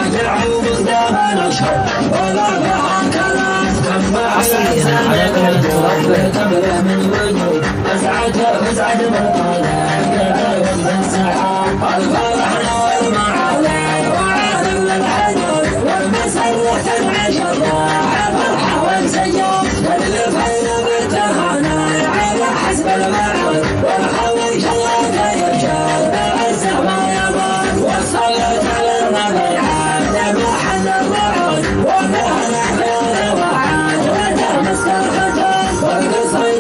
حصريا على قناة تراب من وجود أسعد مطالع والسحاب الفرح والمعالي وعالم الحدود والمسرة تنعش الراحة فرحة والسيوف تدلف بالتهاني على حسب المعود والخوي شلته يرشد بعزه ما يموت والصلاة على النبي عاد محل الرعود ومهلا خير وعاد وتمسك الختام والقصيد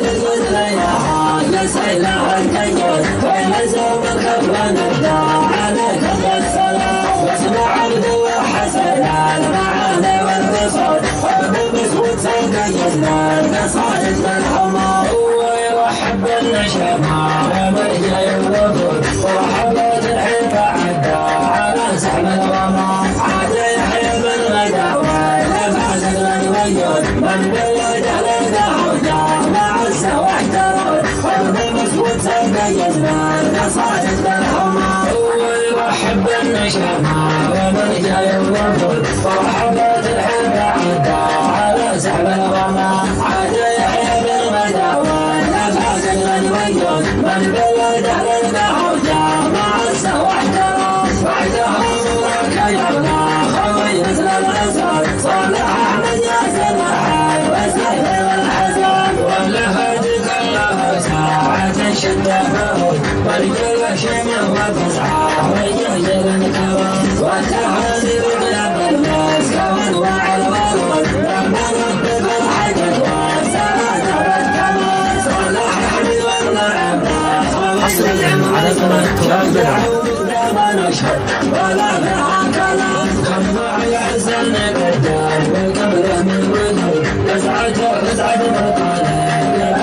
الجزء يسعينا التيود فيلزم الكف ونبدا عليك بالسلام واسمع عبد وحسن المعاني والقصود وبالمسعود سيدنا القصائد بالحمار ويرحب بالنشمة ومرجع الوفود ورحبت الحب عدا على سحب الغمام عاد يحيى بالغداوة لفعزق الويود من بالوجه للدهوجة مع السوى احترود وبالمسعود سيدنا القصائد بالحمار ويرحب بالنشمة ومرجع الوفود ورحبت الحب عدا على سحب الغمام عاد يحيى بالغداوة لفعزق الويود من بالوجه للدهوجة مع السوى احترود بعدها مبروك يا الله خوي مثل الاسد صالح احمد ياسر الحي وسهل الحسن ولهجك الله ساعة شده فهود والجل شمه وفزعه ويجهجر الكرم والتحدي بقلب الناس كون وعلى الورود لما ربك الحجر والسلامة والكمال صالح احمد والنعم حصريا على قناة تراب نشهد ولا فيها كلام كم يحزن قدام وقبره من وجهه يسعد مطالع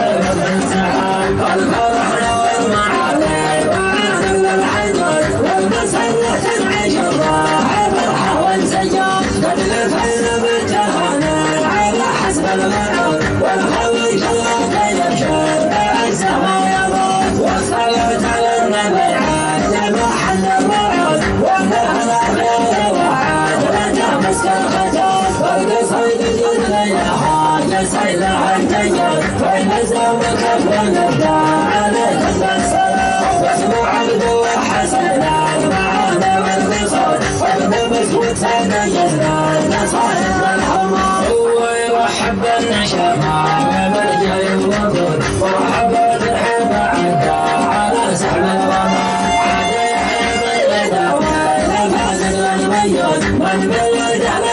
السحاب الفرح والمعالي وعالم الحدود والمسرة تنعش الراحة فرحة والسجاد تدلف بالتهاني على حسب المعود والخوي شلته يرشد بعزه ما يموت والصلاة على النبي عاد محل الرعود ومهلا خير وعاد وتمسك الختام والقصيد الجزء يسعينا التيود فيلزم الكف ونبدا عليك بالسلام واسمع عبد وحسن المعاني والقصود وبالمسعود سيدنا القصائد بالحمار ويرحب بالنشمة ومرجع الوفود ورحبت الحب عدا على سحب الغمام عاد يحيى بالغداوة لفعزق الويود من بالوجه